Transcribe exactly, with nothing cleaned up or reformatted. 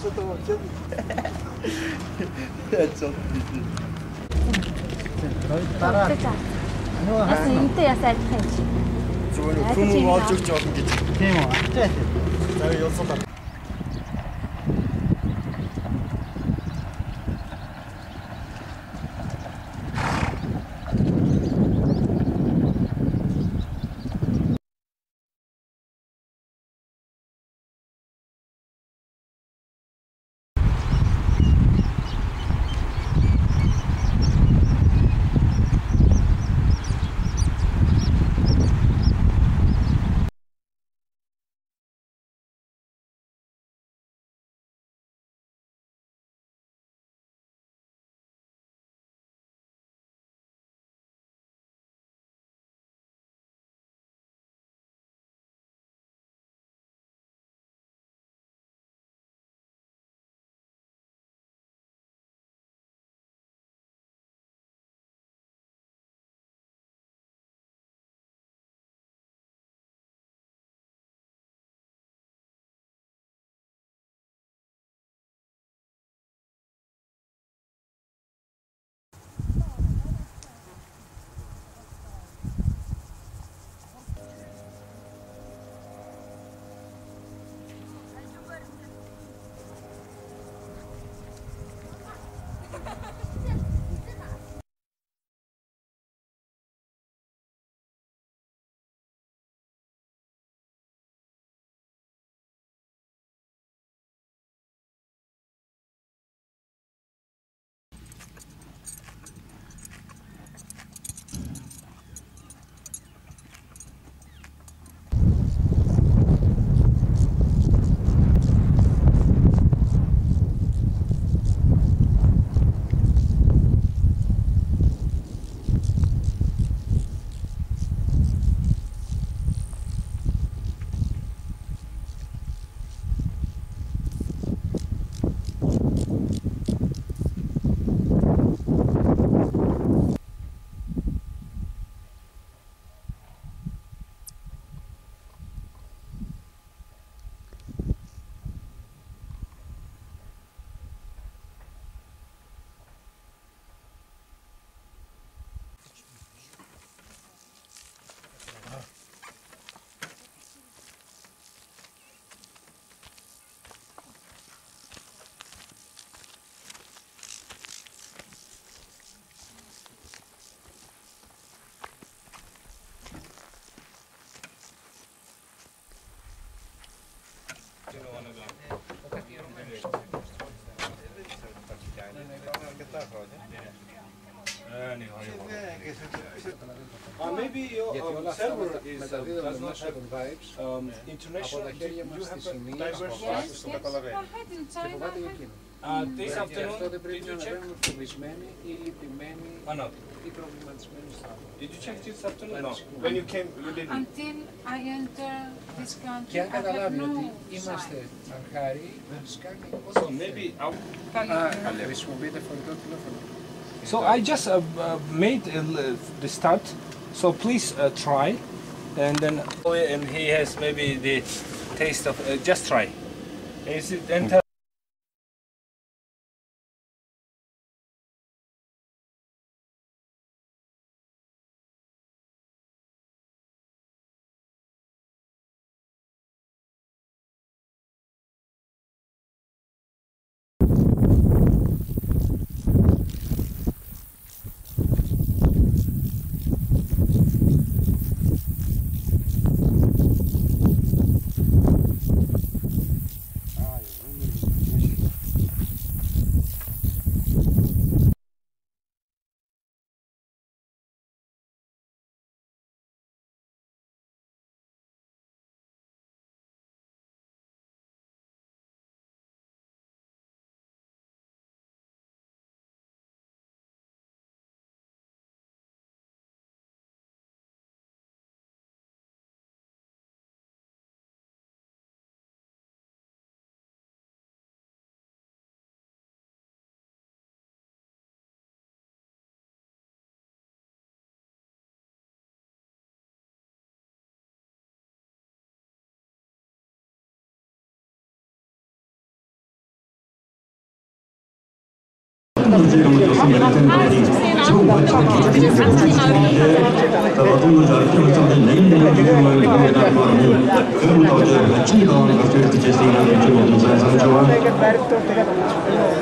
인트야 살 텐치. 저는 그놈 어쩌고 저쩌고 Тийм үү. 자, 여섯 번. Uh, maybe your um, server is, uh, does not have um, international. Do you have a diverse Yes, yes. Uh, this afternoon, did you check? Oh, no. Did you check this afternoon? No. When you came, you didn't. Until I enter this country, Και αν I have καταλάβει no ότι είμαστε αρχάρι, μας κάνει So ό,τι maybe θέλει. I'll... Χρησιμοποιείτε φορητό τηλέφωνο. So I just uh, uh, made uh, the start. So please uh, try, and then and he has maybe the taste of uh, just try. Is it enter? 어떤 지형을 줬으면 텐들이 정말 자기 자 어떤 걸 저렇게 something 내일은 기준을 보내다 말하면 그런 거 어제 같이 나오는 것들 그 제시나 좀 어떤 사람 좋아